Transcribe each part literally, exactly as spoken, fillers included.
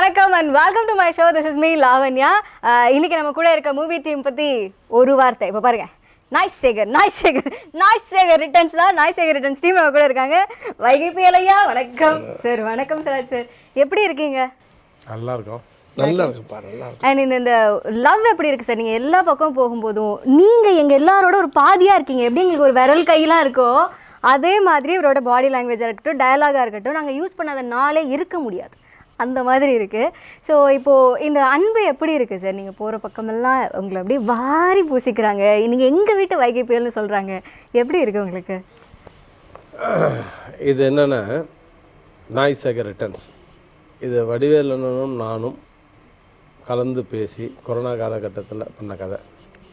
வணக்கம் and welcome to my show. This is me Lavanya. இன்னைக்கு நம்ம கூட இருக்க மூவி டீம் பத்தி ஒரு வார்த்தை. இப்ப பாருங்க. நாய்ஸ் சேகர் நாய்ஸ் சேகர் நாய்ஸ் சேகர் ரிட்டர்ன்ஸ் தான் நாய்ஸ் சேகர் ரிட்டர்ன்ஸ் டீம் நம்ம கூட இருக்காங்க. வைகிபிஎல் ஐயா வணக்கம் சார். வணக்கம் சார். சார் எப்படி இருக்கீங்க? நல்லா இருக்கோம். நல்லா இருக்கு பாரு. நல்லா இருக்கு. அண்ட் இந்த இந்த லவ் எப்படி இருக்கு சார்? நீங்க எல்லா பக்கம் போகும்போதும் நீங்க எங்க எல்லாரோட ஒரு பாதியா இருக்கீங்க. எப்படி உங்களுக்கு ஒரு விரல் கையெல்லாம் இருக்கோ அதே மாதிரி இவரோட பாடி லாங்குவேஜாக இருக்கட்டும், டயலாகாக இருக்கட்டும், நாங்கள் யூஸ் பண்ணாத நாளே இருக்க முடியாது, அந்த மாதிரி இருக்குது. ஸோ இப்போது இந்த அன்பு எப்படி இருக்குது சார்? நீங்கள் போகிற பக்கமெல்லாம் உங்களை அப்படியே வாரி பூசிக்கிறாங்க. நீங்கள் எங்கள் வீட்டு வைகிபிஎல்னு சொல்கிறாங்க. எப்படி இருக்குது உங்களுக்கு? இது என்னென்னா நாய்ஸ் சேகர் ரிட்டர்ன்ஸ். இது வடிவேலனும் நானும் கலந்து பேசி கொரோனா காலகட்டத்தில் பண்ண கதை.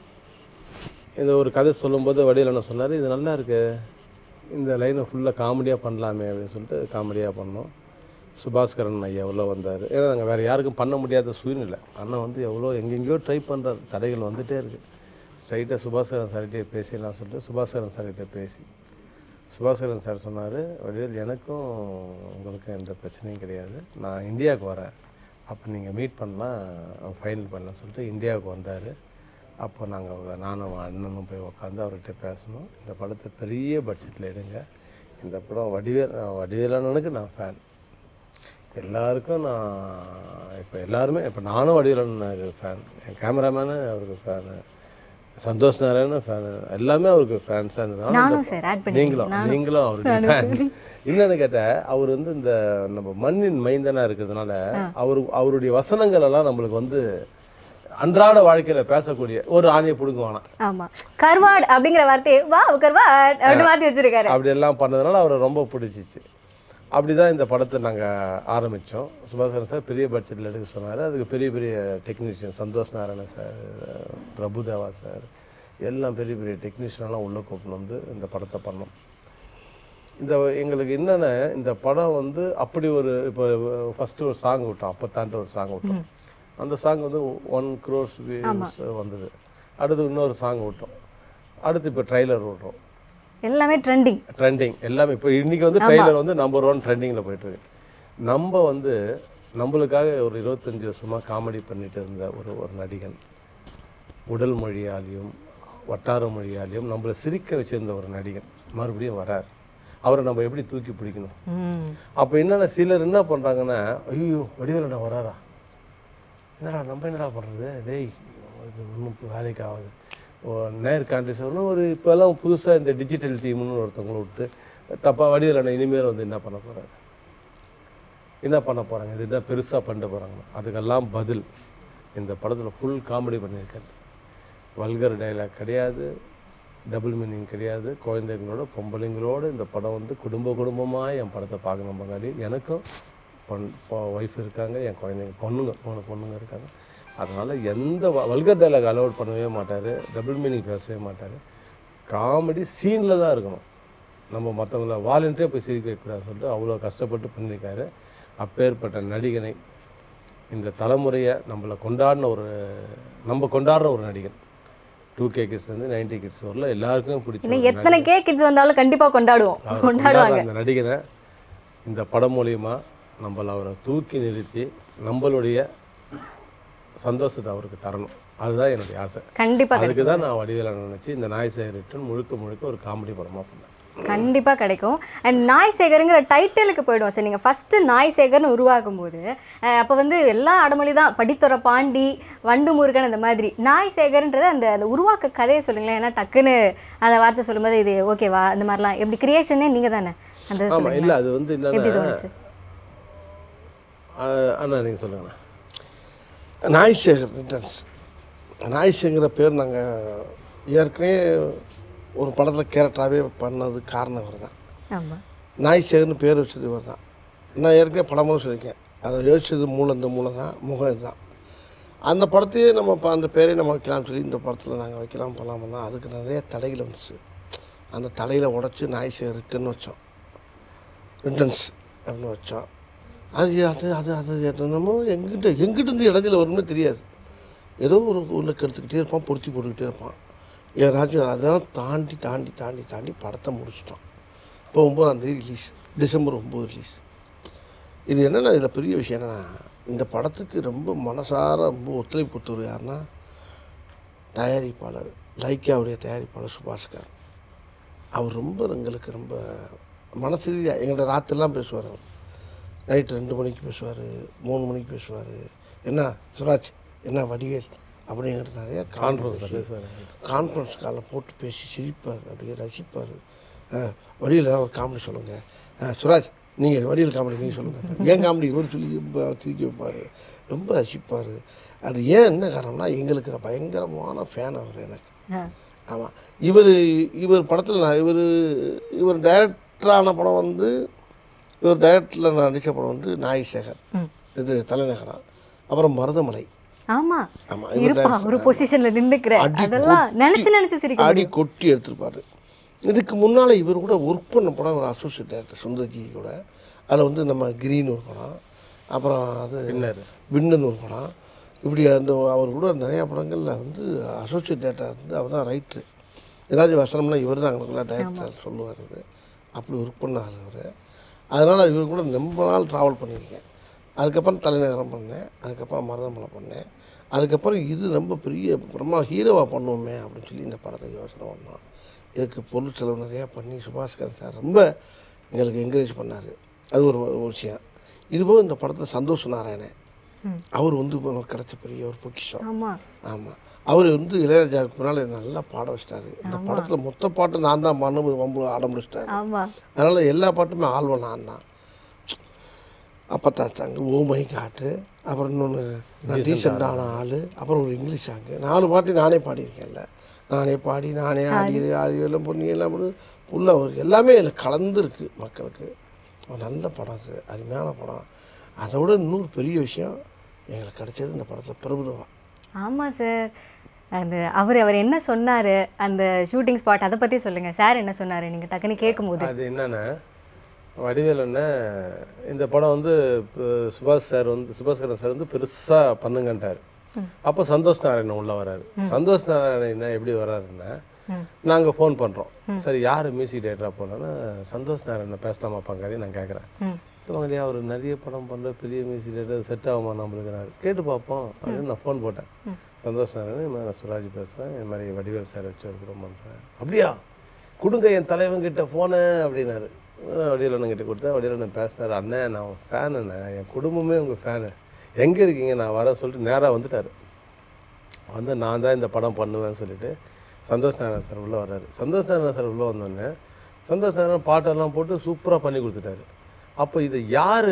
இந்த ஒரு கதை சொல்லும்போது வடிவேலன் சொன்னார், இது நல்லா இருக்குது, இந்த லைனை ஃபுல்லாக காமெடியாக பண்ணலாமே அப்படின்னு சொல்லிட்டு காமெடியாக பண்ணோம். சுபாஸ்கரன் ஐயா எவ்வளோ வந்தார். ஏன்னா நாங்கள் வேறு யாருக்கும் பண்ண முடியாத சூழ்நிலை. அண்ணன் வந்து எவ்வளோ எங்கெங்கேயோ ட்ரை பண்ணுறாரு, தடைகள் வந்துகிட்டே இருக்குது. ஸ்ட்ரைட்டாக சுபாஸ்கரன் சார்கிட்டே பேசிடலாம் சொல்லிட்டு சுபாஸ்கரன் சார்கிட்ட பேசி சுபாஸ்கரன் சார் சொன்னார், வடிவேல் எனக்கும் உங்களுக்கும் எந்த பிரச்சனையும் கிடையாது, நான் இந்தியாவுக்கு வரேன், அப்போ நீங்கள் மீட் பண்ணலாம், ஃபைனல் பண்ணலாம் சொல்லிட்டு இந்தியாவுக்கு வந்தார். அப்போ நாங்கள் நானும் அண்ணனும் போய் உட்காந்து அவர்கிட்ட பேசணும். இந்த படத்தை பெரிய பட்ஜெட்டில் எடுங்க, இந்த படம் வடிவேல் வடிவேலனுக்கு நான் ஃபேன், எல்லாருக்கும் நான் இப்போ எல்லாருமே இப்போ நானும் வடிவேலனுக்கு ஃபேன், என் கேமராமேனு அவருக்கு ஃபேனு, சந்தோஷ் நாராயணன் ஃபேனு, எல்லாமே அவருக்கு ஃபேன்ஸாக இருந்ததுனால நீங்களும் நீங்களும் அவருக்கு ஃபேன். என்னன்னு கேட்டால் அவர் வந்து இந்த நம்ம மண்ணின் மைந்தனாக இருக்கிறதுனால அவரு அவருடைய வசனங்கள் எல்லாம் நம்மளுக்கு வந்து அன்றாட வாழ்க்கையில பேசக்கூடிய ஒரு ஆணையை பிடுங்குவானா. ஆமா, கர்வாட் அப்படிங்கிற வார்த்தையை வா கர்வாட் அப்படி மாற்றி வச்சிருக்காரு. அப்படி எல்லாம் பண்ணதுனால அவரை ரொம்ப பிடிச்சிச்சு. அப்படிதான் இந்த படத்தை நாங்கள் ஆரம்பித்தோம். சுபாஸ்கரன் சார் பெரிய பட்ஜெட்டில் எடுக்க சொன்னார். அதுக்கு பெரிய பெரிய technician Santhosh Narayanan sir, Prabhudeva sir, எல்லாம் பெரிய பெரிய டெக்னீஷியனெல்லாம் உள்ளே கூப்பிட்டு வந்து இந்த படத்தை பண்ணோம். இந்த எங்களுக்கு என்னென்ன இந்த படம் வந்து அப்படி ஒரு இப்போ ஃபஸ்ட்டு ஒரு சாங் விட்டோம், அப்போ தாண்டி ஒரு சாங் விட்டோம். அந்த சாங் வந்து ஒன் க்ரோர்ஸ் வியூஸ் வந்தது. அடுத்து இன்னொரு சாங் விட்டோம். அடுத்து இப்போ ட்ரைலர் விட்றோம். எல்லாமே ட்ரெண்டிங் ட்ரெண்டிங் எல்லாமே இப்போ இன்றைக்கி வந்து ட்ரெய்லர் வந்து நம்பர் ஒன் ட்ரெண்டிங்கில் போயிட்டுருக்கு. நம்ம வந்து நம்மளுக்காக ஒரு இருபத்தஞ்சி வருஷமாக காமெடி பண்ணிட்டு இருந்த ஒரு ஒரு நடிகன், உடல் மொழியாலையும் வட்டார மொழியாலையும் நம்மளை சிரிக்க வச்சுருந்த ஒரு நடிகன் மறுபடியும் வரார். அவரை நம்ம எப்படி தூக்கி பிடிக்கணும்? அப்போ என்னென்ன சிலர் என்ன பண்ணுறாங்கன்னா, ஐயோ வடிவேலண்ணா வராரா, என்னடா நம்ம என்னடா பண்ணுறது, டேய் இது ஒன்றும் வேலைக்கு ஆகுது, நேர் கான்ட்ரிஸ் வரணும். ஒரு இப்போல்லாம் புதுசாக இந்த டிஜிட்டல் டீம்னு ஒருத்தவங்களை விட்டு தப்பாக வடிவேலண்ணா இனிமேல் வந்து என்ன பண்ண போகிறாங்க, என்ன பண்ண போகிறாங்க, இது என்ன பெருசாக பண்ணிட்டு போகிறாங்க. அதுக்கெல்லாம் பதில் இந்த படத்தில் ஃபுல் காமெடி பண்ணியிருக்காரு. வல்கர் டைலாக் கிடையாது, டபுள் மீனிங் கிடையாது. குழந்தைங்களோட பொம்பளைங்களோட இந்த படம் வந்து குடும்ப குடும்பமாக என் படத்தை பார்க்கணும். முன்னாடி எனக்கும் பொன் ஒய்ஃப் இருக்காங்க, என் குழந்தைங்க பொண்ணுங்க மூணு பொண்ணுங்க இருக்காங்க. அதனால் எந்த வல்கர் டைலாக் அலோட் பண்ணவே மாட்டார், டபுள் மீனிங் பேசவே மாட்டார். காமெடி சீனில் தான் இருக்கணும். நம்ம மற்றவங்கள வாலண்டியாக போய் சிரிக்க வைக்கூடாதுன்னு சொல்லிட்டு அவ்வளோ கஷ்டப்பட்டு பண்ணியிருக்காரு. அப்பேற்பட்ட நடிகனை இந்த தலைமுறையை நம்மளை கொண்டாடின ஒரு நம்ம கொண்டாடுற ஒரு நடிகன். டூ கே கிட்ஸ்லேருந்து நைன்டி கிட்ஸ் வரல எல்லாருக்கும் பிடிச்ச எத்தனை கே கிட்ஸ் வந்தாலும் கண்டிப்பாக கொண்டாடுவோம் கொண்டாடுவாங்க. அந்த நடிகனை இந்த படம் மூலிமா நம்மளை அவரை தூக்கி நிறுத்தி நம்மளுடைய சந்தோஷத்தை அவருக்கு தரணும். அதுதான் என்னுடைய ஆசை. கண்டிப்பாக அதுக்கு தான் நான் வடிவேலன் நினச்சி இந்த நாய் சேகர் ரிட்டர்ன் முழுக்க முழுக்க ஒரு காமெடி படமாக பண்ணேன். கண்டிப்பாக கிடைக்கும். அண்ட் நாய் சேகருங்கிற டைட்டிலுக்கு போய்டுவோம் சார். நீங்கள் ஃபஸ்ட்டு நாய் சேகர்னு உருவாக்கும் போது அப்போ வந்து எல்லா அடமொழி தான், படித்துறை பாண்டி, வண்டு முருகன், அந்த மாதிரி. நாய் சேகர்ன்றது அந்த அந்த உருவாக்க கதையை சொல்லுங்களேன். ஏன்னா டக்குன்னு அந்த வார்த்தை சொல்லும்போது இது ஓகேவா அந்த மாதிரிலாம் எப்படி கிரியேஷனே நீங்கள் தானே அந்த? ஆமாம், இல்லை அது வந்து என்ன அண்ணா நீங்கள் சொல்லுங்கண்ணா. நாய் சேகர் ரிட்டர்ன்ஸ். நாய் சேகர பேர் நாங்கள் ஏற்கனவே ஒரு படத்தில் கேரக்டராகவே பண்ணது காரணம் இவர் தான். ஆமாம், நாய் சேகர்னு பேர் வச்சது இவர் தான். நான் ஏற்கனவே படமும் சொல்லியிருக்கேன், அதை யோசிச்சது மூலம் இந்த மூலம் தான், முகம் இதுதான். அந்த படத்தையே நம்ம இப்போ அந்த பேரே நம்ம வைக்கலாம்னு சொல்லி இந்த படத்தில் நாங்கள் வைக்கலாம் பண்ணலாம்னு தான். அதுக்கு நிறைய தடைகள் வந்துச்சு. அந்த தடையில் உடச்சி நாய் சேகர் ரிட்டர்ன் வச்சோம், ரிட்டர்ன்ஸ் அப்படின்னு வச்சோம். அது அது அது அது என்னமோ எங்கிட்ட எங்கிட்ட இடைஞ்சல வரும்னு தெரியாது. ஏதோ ஒரு ஒன்று கெடுத்துக்கிட்டே இருப்பான், பொருத்தி போட்டுக்கிட்டே இருப்பான். என் ராஜ்யம் அதெல்லாம் தாண்டி தாண்டி தாண்டி தாண்டி படத்தை முடிச்சிட்டோம். இப்போ ஒம்பதாந்தேதி ரிலீஸ், டிசம்பர் ஒம்பது ரிலீஸ். இது என்னென்னா இதில் பெரிய விஷயம் என்னென்னா இந்த படத்துக்கு ரொம்ப மனசார ரொம்ப ஒத்துழைப்பு கொடுத்தவர் யாருன்னா தயாரிப்பாளர், லைக்காவுடைய தயாரிப்பாளர் சுபாஸ்கர். அவர் ரொம்ப எங்களுக்கு ரொம்ப மனசு ரீதியாக எங்கள்கிட்ட ராத்திரிலாம் பேசுவார். அவர் நைட்டு ரெண்டு மணிக்கு பேசுவார், மூணு மணிக்கு பேசுவார். என்ன சுராஜ், என்ன வடிவேல் அப்படி எங்கிட்ட நிறையா கான்ஃபரன்ஸில் பேசுவார். கான்ஃபரன்ஸ் காலில் போட்டு பேசி சிரிப்பார், அப்படியே ரசிப்பார். வடிவேல் ஏதாவது ஒரு காமெடி சொல்லுங்கள், சுராஜ் நீங்கள் வடிவேல் காமெடி நீங்கள் சொல்லுங்கள், ஏன் காமெடி இவர் சொல்லி திருக்கி வைப்பார், ரொம்ப ரசிப்பார். அது ஏன் என்ன காரணம்னா எங்களுக்கு பயங்கரமான ஃபேன் அவர் எனக்கு. ஆமாம், இவர் இவர் படத்தில் நான் இவர் இவர் டைரக்டரான படம் வந்து இவர் டைரக்டரில் நான் நடித்த படம் வந்து நாயசேகர், இது தலைநகரம், அப்புறம் மருதமலை. ஆமா ஆமாம், இருப்பா ஒரு பொசிஷன்ல நின்னுக்கிறேன், அதெல்லாம் நினைச்சு நினைச்சு சிரிக்க அடி கொட்டி எடுத்துருப்பாரு. இதுக்கு முன்னால் இவர் கூட ஒர்க் பண்ண படம் ஒரு அசோசியேட் டைரக்டர் சுந்தர்ஜி கூட. அதில் வந்து நம்ம கிரீன் ஒரு படம், அப்புறம் அது விண்ணுன்னு ஒரு படம், இப்படி அந்த அவர் கூட நிறையா படங்களில் வந்து அசோசியேட் டைரக்டர் வந்து அவர் தான் ரைட்ரு. ஏதாச்சும் வசனம்னா இவர் தான் எங்களுக்குள்ள டைரக்டர் சொல்லுவார். அவர் அப்படி ஒர்க் பண்ணார் அவர். அதனால் இவர் கூட ரொம்ப நாள் ட்ராவல் பண்ணியிருக்கேன். அதுக்கப்புறம் தலைநகரம் பண்ணேன், அதுக்கப்புறம் மருதமலை பண்ணேன். அதுக்கப்புறம் இது ரொம்ப பெரிய ரொம்ப ஹீரோவாக பண்ணுவோமே அப்படின்னு சொல்லி இந்த படத்தை யோசனை பண்ணோம். இதுக்கு பொருள் செலவு நிறையா பண்ணி சுபாஸ்கர் சார் ரொம்ப எங்களுக்கு என்கரேஜ் பண்ணார். அது ஒரு விஷயம். இதுபோல் இந்த படத்தில் சந்தோஷ் நாராயணன் அவர் வந்து கிடச்ச பெரிய ஒரு பொக்கிஷம். ஆமாம், அவர் வந்து இளையராஜாவுக்கு முன்னால் நல்லா பாட வச்சிட்டாரு. இந்த படத்தில் மொத்த பாட்டு நான் தான் மண்ணு வம்பு ஆட முடிச்சிட்டாரு. அதனால் எல்லா பாட்டுமே ஆல்வம் நான் தான். அப்பத்தான் சாங்கு, ஓ மை காட்டு, அப்புறம் இன்னொன்று நான் டீசெண்டான ஆள், அப்புறம் ஒரு இங்கிலீஷ் சாங்கு, நாலு பாட்டு நானே பாடியிருக்கேன்ல. நானே பாடி நானே ஆடி ஆடி எல்லாம் பொண்ணு எல்லாம் பண்ணி ஃபுல்லாக ஒரு எல்லாமே இதில் கலந்துருக்கு மக்களுக்கு. ஒரு நல்ல படம், அது அருமையான படம். அதை விட இன்னொரு பெரிய விஷயம் எங்களுக்கு கிடைச்சது இந்த படத்தில் பிரபுதேவா. ஆமாம் சார், அந்த அவர் அவர் என்ன சொன்னார் அந்த ஷூட்டிங் ஸ்பாட் அதை பற்றி சொல்லுங்கள் சார். என்ன சொன்னார் நீங்கள் டக்குன்னு கேட்கும்போது? அது என்னென்னா வடிவேல் என்ன இந்த படம் வந்து சுபாஷ் சார் வந்து சுபாஸ்கரன் சார் வந்து பெருசாக பண்ணுங்கன்ட்டார். அப்போ சந்தோஷ் நாராயணன் உள்ளே வராரு. சந்தோஷ் நாராயணன் எப்படி வராருன்னா நாங்கள் ஃபோன் பண்ணுறோம், சரி யார் மியூசிக் டைரக்டராக போனோன்னா சந்தோஷ் நாராயணன் பேசலாமா பங்காளி நான் கேட்குறேன். பங்காளியா அவர் நிறைய படம் பண்ணுற பெரிய மியூசிக் டைரக்டர் செட் ஆகுமா நம்மளுக்கு, கேட்டு பார்ப்போம் அப்படின்னு நான் ஃபோன் போட்டேன். சந்தோஷ் நாராயணன் நான் சுராஜ் பேசுகிறேன், இந்த மாதிரி வடிவேல் சார் வச்சு ஒரு படம் பண்ணுறேன். அப்படியா கொடுங்க என் தலைவன்கிட்ட ஃபோனு அப்படின்னாரு. வடிவேலண்ணங்கிட்ட கொடுத்தேன். வடிவேலண்ணன் பேசினார், அண்ணன் நான் ஃபேன் அண்ணன், என் குடும்பமே உங்கள் ஃபேனு, எங்கே இருக்கீங்க நான் வர சொல்லிட்டு நேராக வந்துட்டார். வந்து நான் தான் இந்த படம் பண்ணுவேன்னு சொல்லிட்டு சந்தோஷ் நாராயணன் சார் உள்ளே வர்றாரு. சந்தோஷ் நாராயணன் சார் உள்ளே வந்தோடனே சந்தோஷ் நாராயணன் பாட்டெல்லாம் போட்டு சூப்பராக பண்ணி கொடுத்துட்டாரு. அப்போ இது யார்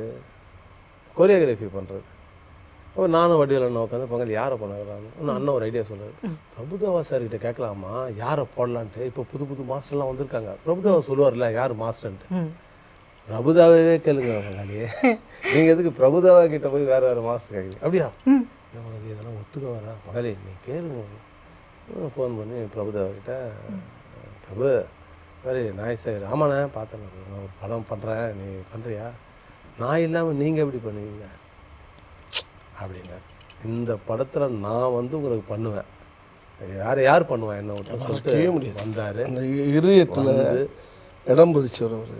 கொரியோகிராஃபி பண்ணுறது? அப்போ நானும் வடிவேல் அண்ணன் உட்காந்து பங்காளி யாரை பண்ணாங்களான்னு இன்னும் அண்ணன் ஒரு ஐடியா சொல்கிறார். பிரபுதேவா சார்கிட்ட கேட்கலாமா யாரை போடலான்ட்டு, இப்போ புது புது மாஸ்டர்லாம் வந்திருக்காங்க, பிரபுதேவா சொல்லுவார்ல யார் மாஸ்டர்ன்ட்டு. பிரபுதாவே கேளுங்க பங்காளியே, நீங்கள் எதுக்கு பிரபுதாவா கிட்ட போய் வேறு வேறு மாஸ்டர் கேட்குறீங்க? அப்படியா உங்களுக்கு இதெல்லாம் ஒத்துக்க வரா பங்காளி, நீ கேளுங்க. ஃபோன் பண்ணி பிரபுதேவா கிட்ட, பிரபு சரி நாய் சார் ஆமாண்ணே பார்த்தேன், நான் ஒரு படம் பண்ணுறேன் நீ பண்ணுறியா, நான் இல்லாமல் நீங்கள் எப்படி பண்ணுவீங்க அப்படின்னா, இந்த படத்தில் நான் வந்து உங்களுக்கு பண்ணுவேன், யார் யார் பண்ணுவேன் என்ன சொல்லிட்டு முடியாது வந்தார். அந்த இதயத்தில் இடம் பதிச்சவர் அவர்.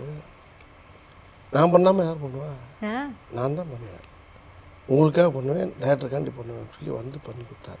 நான் பண்ணாமல் யார் பண்ணுவேன், நான் தான் பண்ணுவேன், உங்களுக்காக பண்ணுவேன், டேரக்டருக்காண்டி பண்ணுவேன் சொல்லி வந்து பண்ணி கொடுத்தாரு.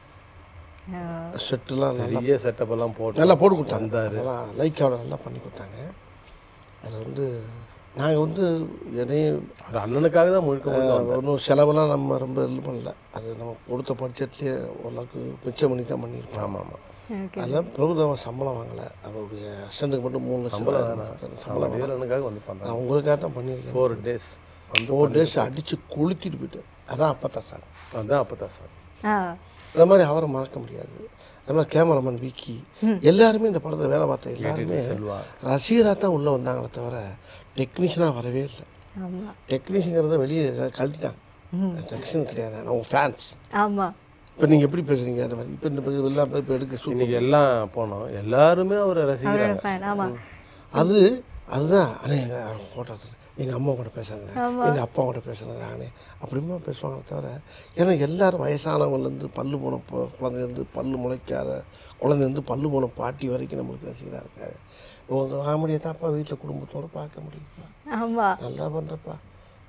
செட்டுலாம் நிறைய செட்டப் எல்லாம் போட்டு நல்லா போட்டு கொடுத்தாங்க. அதெல்லாம் லைக்காவோட நல்லா பண்ணி கொடுத்தாங்க. அது வந்து நாங்கள் வந்து எதையும் ஒரு அண்ணனுக்காக தான் முழுக்க ஒன்றும் செலவெல்லாம் நம்ம ரொம்ப இது பண்ணல. அது நம்ம கொடுத்த பட்ஜெட்லேயே ஓரளவுக்கு மிச்சம் பண்ணி தான் பண்ணியிருக்கோம். ஆமாம் ஆமாம். அதில் பிரபுதேவா சம்பளம் வாங்கலை, அவருடைய அசிஸ்டண்ட்டுக்கு மட்டும் மூணு லட்சம் சம்பளம் அண்ணனுக்காக வந்து பண்ணேன். நான் உங்களுக்காக தான் பண்ணியிருக்கேன். ஃபோர் டேஸ் ஃபோர் டேஸ் அடித்து குளிக்கிட்டு போயிட்டு அதான் அப்பத்தா சார் அதுதான் அப்பத்தா சார். அந்த மாதிரி அவரை மறக்க முடியாது. அந்த மாதிரி கேமராமேன் விக்கி எல்லாருமே இந்த படத்தை வேலை பார்த்த எல்லாருமே ரசிகராக தான் உள்ளே வந்தாங்களே தவிர டெக்னீஷியனாக வரவே இல்லை. டெக்னீஷியங்கிறத வெளியே கழட்டிட்டாங்க. டெக்னீஷியன் கிடையாது, அவங்க ஃபேன்ஸ். ஆமாம். இப்போ நீங்கள் எப்படி பேசுகிறீங்க அந்த மாதிரி இப்போ இந்த எல்லா பேர் இப்போ எடுக்க இன்னைக்கு எல்லாம் போனோம் எல்லாருமே அவரை ரசிக்கிறாங்க. அது அதுதான் ஆனால் எங்கள் ஃபோட்டோ எங்கள் அம்மா கூட பேசுகிறாங்க, எங்கள் அப்பா கூட பேசுகிறாங்க, நானே அப்படிமா பேசுவாங்களே தவிர. ஏன்னா எல்லோரும் வயசானவங்கலேருந்து பல்லு போன குழந்தைலேருந்து பல்லு முளைக்காத குழந்தைலேருந்து பல்லு போன பாட்டி வரைக்கும் நம்மளுக்கு ரசிகராக இருக்காங்க. உங்கள் காமெடியை தான்ப்பா வீட்டில் குடும்பத்தோடு பார்க்க முடியுப்பா, நல்லா பண்ணுறப்பா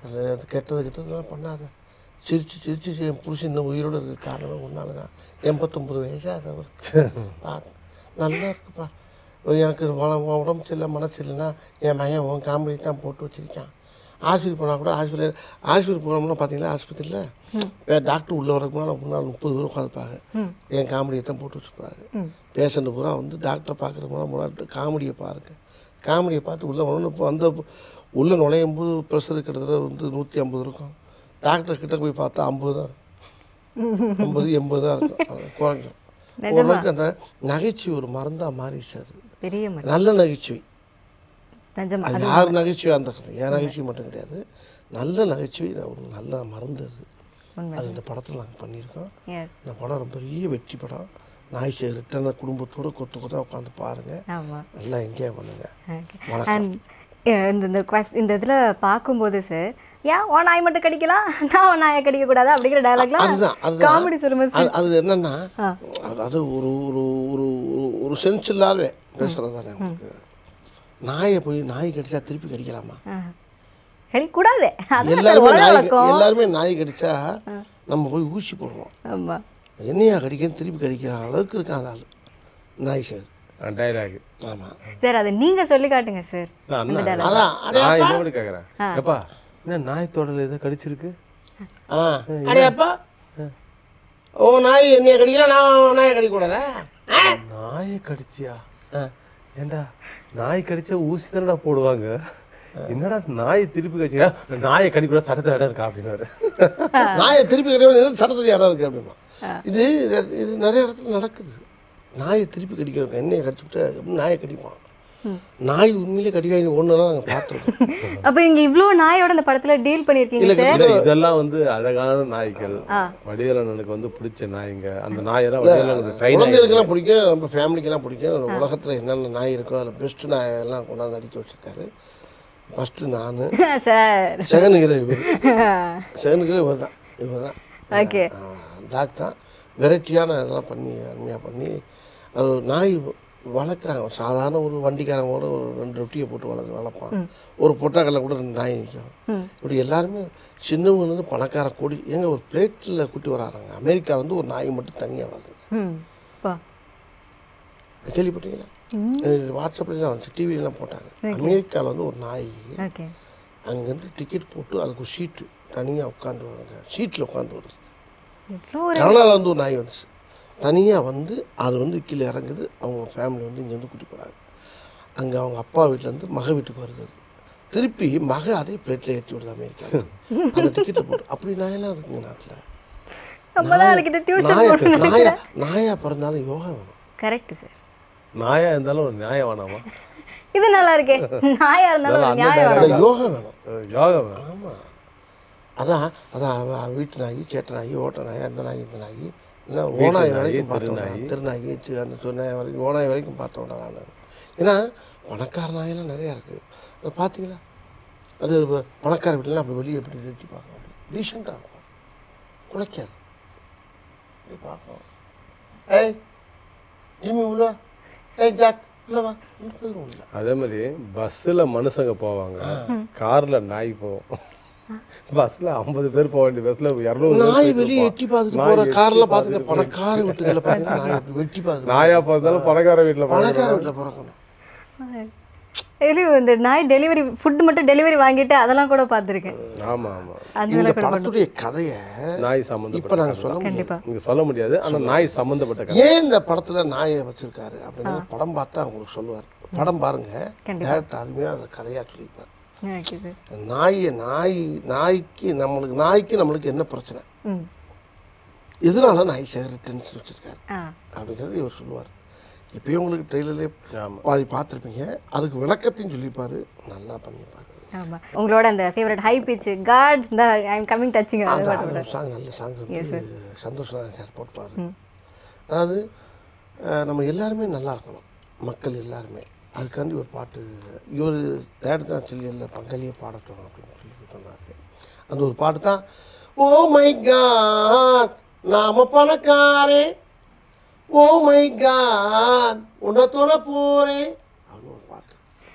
அது அது கெட்டது கெட்டதுலாம் பண்ணாத, சிரிச்சு சிரிச்சு என் புருஷன் இன்னும் உயிரோடு இருக்கிற காரணம் ஒன்றால தான். எண்பத்தொம்பது வயசாக அது அவருக்கு. பா நல்லா இருக்குப்பா, எனக்கு உடம்பு சரியில்லை மனசு இல்லைன்னா என் மகன் உன் காமெடி தான் போட்டு வச்சுருக்கான். ஹாஸ்பிட்டல் போனால் கூட ஹாஸ்பிட்டல் ஹாஸ்பிட்டல் போனோம்னா பார்த்தீங்களா, ஆஸ்பத்திரியில் டாக்டர் உள்ளே வரக்கு முன்னால் முன்னால் முப்பது பேர் உட்காந்துப்பாங்க, என் காமெடியை தான் போட்டு வச்சுருப்பாங்க. பேஷண்ட்டு பூரா வந்து டாக்டரை பார்க்குற முன்னாடி முன்னாடி காமெடியை பாருங்கள், காமெடியை பார்த்து உள்ளே வரணும். இப்போ அந்த உள்ளே நுழையும் போது ப்ரெஷர் கிட்டத்தட்ட வந்து நூற்றி ஐம்பது இருக்கும், டாக்டர் கிட்ட போய் பார்த்தா ஐம்பது தான் இருக்கும், ஐம்பது எண்பது தான் இருக்கும், குறைஞ்சிடும். ஓரளவுக்கு அந்த நகைச்சுவை ஒரு மருந்தாக மாறிடுச்சு. அது பெரிய நல்ல நகைச்சுவை, நிஜமா அது யார் நகைச்சுவை அந்த என் நகைச்சுவை மட்டும் கிடையாது, நல்ல நகைச்சுவை ஒரு நல்ல மருந்து. அது அது இந்த படத்தில் நாங்கள் பண்ணியிருக்கோம். இந்த படம் ரொம்ப பெரிய வெற்றி படம். நாய் ரிட்டர்ன குடும்பத்தோடு கொத்து கொத்தா உட்காந்து பாருங்கள், நல்லா என்ஜாய் பண்ணுங்கள். இந்த இந்த கொஸ்ட் இந்த இதில் பார்க்கும்போது சார், ஏன் ஓ நாய் மட்டும் கடிக்கலாம், நான் ஓ நாயை கடிக்கக்கூடாது அப்படிங்கிற டயலாக்லாம் அதுதான் அதுதான் காமெடி சொல்லும்போது அது என்னென்னா அது ஒரு ஒரு ஒரு ஒரு சென்ஸ் இல்லாத பேசுகிறது தானே. உங்களுக்கு நாயை போய் நாய் கடிச்சா திருப்பி கடிக்கலாமா? கடிக்கூடாது. எல்லாருமே நாய் எல்லாருமே நாய் கடிச்சா நம்ம போய் ஊசி போடுவோம். ஆமாம், என்னையா கடிக்கன்னு திருப்பி கடிக்கிற அளவுக்கு இருக்காங்க ஆள் நாய் சார். டைலாக். ஆமாம் சார், அதை நீங்கள் சொல்லி காட்டுங்க சார். அதான் நான் இன்னொரு கேட்குறேன், எப்பா என்ன நாய் தொடரில் எதோ கடிச்சிருக்கு? ஆ அடையாப்பா, ஓ நாய் என்னைய கடிக்கலாம், நான் நாயை கடிக்கூடாதா? நாயை கடிச்சியா? ஏண்டா நாய் கடிச்சா ஊசி தானடா போடுவாங்க, என்னடா நாயை திருப்பி கடிச்சியா? நாயை கடிக்கூட சட்டத்தில் இடம் இருக்கா அப்படின்னாரு. நாயை திருப்பி கடிக்கிறது சட்டத்தில் இடம் இருக்குது அப்படின்னா. இது இது நிறைய இடத்துல நடக்குது. நாயை திருப்பி கடிக்கிறோம், எண்ணெயை கடிச்சுட்டு நாயை கடிப்பான். நாய் உண்மையிலே கடிவாங்க ஒன்று தான் நாங்கள் பார்த்துருக்கோம். அப்போ இங்கே இவ்வளோ நாயோட இந்த படத்தில் டீல் பண்ணியிருக்கீங்க சார். இதெல்லாம் வந்து அழகான நாய்கள், வடிவேலனுக்கு வந்து பிடிச்ச நாய்ங்க. அந்த நாயெல்லாம் குழந்தைகளுக்கெல்லாம் பிடிக்கும், நம்ம ஃபேமிலிக்கெல்லாம் பிடிக்கும். உலகத்தில் என்னென்ன நாய் இருக்கோ அதில் பெஸ்ட்டு நாயெல்லாம் கொண்டாந்து நடிக்க வச்சுருக்காரு. ஃபஸ்ட்டு நான் சார், செகண்டுக்கிற இவர் செகண்டுக்கிற இவர் தான் இவர் தான் ஓகே டாக்டர் வெரைட்டியான இதெல்லாம் பண்ணி அருமையாக பண்ணி அது நாய் வளர்க்குறாங்க. சாதாரண ஒரு வண்டிக்காரங்களோட ஒரு ரெண்டு ரொட்டியை போட்டு வளர்த்து வளர்ப்பான், ஒரு பொட்டாக்கல்ல கூட ரெண்டு நாய் நிற்கும். இப்படி எல்லாருமே சின்னவங்க வந்து பணக்கார கூடி எங்கள் ஒரு பிளேட்டில் கூட்டி வராங்க. அமெரிக்கா வந்து ஒரு நாய் மட்டும் தனியாக வருது, கேள்விப்பட்டீங்களா? வாட்ஸ்அப்லாம் வந்துச்சு, டிவிலாம் போட்டாங்க. அமெரிக்காவில் வந்து ஒரு நாய் அங்கேருந்து டிக்கெட் போட்டு அதுக்கு ஒரு சீட்டு தனியாக உட்காந்து வருங்க, சீட்டில் உட்காந்து வருது. கனடாவில் வந்து ஒரு நாய் வந்துச்சு தனியாக வந்து, அது வந்து கீழே இறங்குது. அவங்க ஃபேமிலி வந்து இங்கேருந்து கூட்டி போகிறாங்க. அங்கே அவங்க அப்பா வீட்டிலேருந்து மக வீட்டுக்கு வருது. திருப்பி மக அதே பிளேட்டில் ஏற்றி விடுது அமெரிக்கா, அந்த டிக்கெட்டில் போட்டு. அப்படி நாயெல்லாம் இருக்குங்க நாட்டில். நாயா நாயா பிறந்தாலும் யோகா வேணும். Correct sir. நாயா இருந்தாலும் ஒரு நியாயம் வேணாமா? இது நல்லா இருக்கே, நாயா இருந்தாலும் நியாயம் வேணும், யோகா வேணும். யோகா வேணும். ஆமாம், அதான் அதான் வீட்டு நாய், சேட்ட நாய், ஓட்ட நாய், அந்த நாய் இந்த நாய் இல்லை ஓனாய் வரைக்கும் பார்த்தோம், திருநாய் அந்த சொன்னாய் வரைக்கும் ஓனாய் வரைக்கும் பார்த்தோம் நான். ஏன்னா பணக்கார நாயெல்லாம் நிறையா இருக்குது. அதை பார்த்தீங்களா, அது பணக்கார வீட்டிலாம் அப்படி வெளியே எப்படி வெட்டி பார்க்கணும், அப்படி டீசெண்டாக இருக்கும், குலைக்காது, அப்படி பார்க்கணும். ஏய் ஜிம்மி உள்ள, ஏய் ஜாக் இல்லைவா, அதே மாதிரி பஸ்ஸில் மனுஷங்க போவாங்க, காரில் நாய் போவோம். பஸ்ல ஐம்பது பேர் போக வேண்டிய பஸ்ல இருநூறு நாய் வெளியே எட்டி பார்த்துட்டு போற கார்லாம் பார்த்துட்டு பணக்கார வீட்டுகளை பார்த்து நாய் வெட்டி பார்த்து நாயா பார்த்தாலும் பணக்கார வீட்டில் பணக்கார வீட்டில் பிறக்கணும். இந்த நாய் டெலிவரி ஃபுட் மட்டும் டெலிவரி வாங்கிட்டு அதெல்லாம் கூட பார்த்துருக்கேன். ஆமா ஆமா, இந்த படத்துடைய கதையை நாய் சம்பந்தம் இப்போ நாங்கள் சொல்ல கண்டிப்பா நீங்க சொல்ல முடியாது, ஆனால் நாய் சம்பந்தப்பட்ட கதை. ஏன் இந்த படத்துல நாயை வச்சிருக்காரு அப்படின்னு படம் பார்த்தா அவங்களுக்கு சொல்லுவார். படம் பாருங்க, டேரக்டர் அருமையாக அந்த கதையாக சொல்லியிருப்பார். நாய் நாய் நாய்க்கு நம்மளுக்கு நாய்க்கு நம்மளுக்கு என்ன பிரச்சனை, எதனால நாய் சேர டென்ஷன் வச்சிருக்காரு அப்படிங்கிறது இவர் சொல்லுவார். இப்போயும் உங்களுக்கு ட்ரெயிலர்லேயே பாதி பார்த்துருப்பீங்க, அதுக்கு விளக்கத்தையும் சொல்லிப்பாரு, நல்லா பண்ணியிருப்பாரு. ஆமாம், உங்களோட அந்த ஃபேவரட் ஹை பிச் காட் இந்த ஐ அம் கமிங் டச்சிங் அந்த சாங் நல்ல சாங் வந்து சந்தோஷம் சார் போட்டுப்பாரு. அதாவது நம்ம எல்லாருமே நல்லா இருக்கணும், மக்கள் எல்லாருமே. அதுக்காண்டி ஒரு பாட்டு இவர் டேரக்டர் தான் சொல்லி இல்லை பங்காளியே பாடட்டும் அப்படின்னு சொல்லி சொன்னார். அந்த ஒரு பாட்டு தான், ஓ மை காட் நாம பணக்காரே, ஓ மை காட் உன்னை தொட போறே அப்படின்னு ஒரு பாட்டு.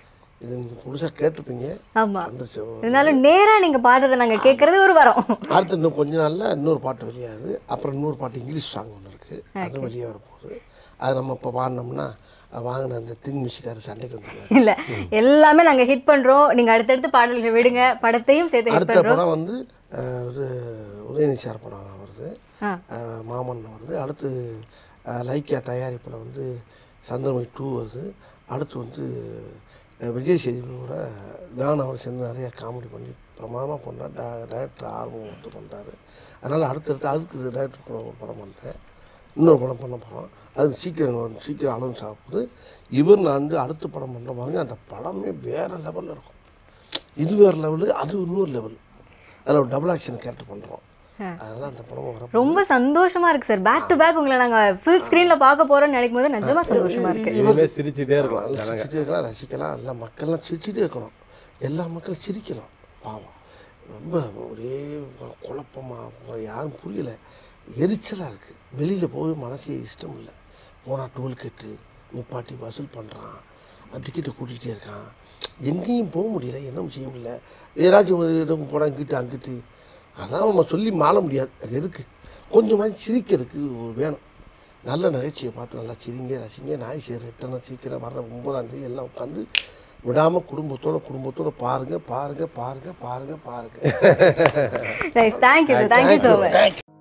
இது நீங்கள் புதுசாக கேட்டிருப்பீங்க. ஆமாம், அந்த இருந்தாலும் நேராக நீங்கள் பாடுறதை நாங்கள் கேட்குறது ஒரு வரோம். அடுத்து இன்னும் கொஞ்ச நாளில் இன்னொரு பாட்டு வெளியாகுது. அப்புறம் இன்னொரு பாட்டு இங்கிலீஷ் சாங் ஒன்று இருக்குது, அது வெளியே வரப்போகுது. அது நம்ம இப்போ பாடினோம்னா வாங்கின அந்த திங் மியூசிக்கார சண்டைக்கு வந்துடுவாங்க. இல்லை, எல்லாமே நாங்கள் ஹிட் பண்ணுறோம். நீங்கள் அடுத்தடுத்து பாடல்கள் விடுங்க, படத்தையும் சேர்த்து ஹிட் அடுத்த பண்ணுறோம். படம் வந்து இது உதயநிதி சார் படம் வருது, மாமன் வருது. அடுத்து லைக்கா தயாரிப்பில் வந்து சந்திரமணி டூ வருது. அடுத்து வந்து விஜய் சேதுபதியோட நான் அவர் சேர்ந்து நிறையா காமெடி பண்ணி பிரமாதமாக பண்ணுறாரு. டே டைரக்டர் ஆர்வம் வந்து பண்ணுறாரு. அதனால் அடுத்தடுத்து அதுக்கு டைரக்டர் கூட ஒரு படம் பண்ணுறேன், இன்னொரு படம் பண்ண போகிறோம். அது சீக்கிரம் வந்து சீக்கிரம் அலௌன்ஸ் ஆகுது. இவர் நான் வந்து அடுத்த படம் பண்ணுற பாருங்க, அந்த படமே வேறு லெவலில் இருக்கும். இது வேறு லெவலு, அது இன்னொரு லெவல். அதில் ஒரு டபுள் ஆக்ஷன் கேரக்டர் பண்ணுறோம். அதனால் அந்த படம் வர ரொம்ப சந்தோஷமா இருக்கு சார். பேக் டு பேக் உங்களை நாங்கள் ஃபுல் ஸ்க்ரீனில் பார்க்க போகிறோம்னு நினைக்கும் போது நிஜமாக சந்தோஷமா இருக்கு. இனிமே சிரிச்சுட்டே இருக்கலாம், சிரிச்சுட்டே இருக்கலாம், ரசிக்கலாம். எல்லா மக்கள்லாம் சிரிச்சுட்டே இருக்கணும், எல்லா மக்களும் சிரிக்கலாம். பாவம் ரொம்ப ஒரே குழப்பமாக யாரும் புரியலை, எரிச்சலாக இருக்குது. வெளியில் போய் மனசே இஷ்டம் இல்லை. போனால் டோல்கேட்டு முப்பாட்டி வசூல் பண்ணுறான், டிக்கெட்டை கூட்டிகிட்டே இருக்கான், எங்கேயும் போக முடியல, என்ன செய்ய முடியல. ஏதாச்சும் ஒரு இடம் போனால் இங்கிட்டு அங்கிட்டு, அதான் நம்ம சொல்லி மாற முடியாது. அது எதுக்கு கொஞ்சமாக சிரிக்கிறதுக்கு ஒரு வேணும். நல்ல நிகழ்ச்சியை பார்த்து நல்லா சிரிங்க, ரசிங்க. நாய் சேர் எட்டனா சீக்கிரம் வர்ற ஒன்பதாம் தேதி எல்லாம் உட்காந்து விடாமல் குடும்பத்தோட குடும்பத்தோட பாருங்கள் பாருங்கள் பாருங்கள் பாருங்கள் பாருங்கள். Thank you sir, thank you so much.